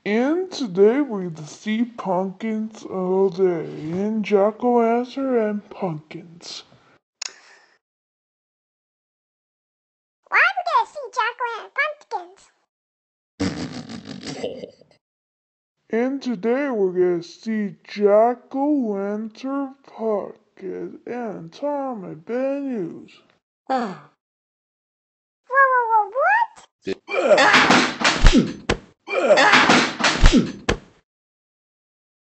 And today we're gonna see pumpkins all day, and jack-o'-lantern and pumpkins. Why are we gonna see jack-o'-lantern pumpkins? And today we're gonna see jack-o'-lantern pumpkins and Tom and Ben News.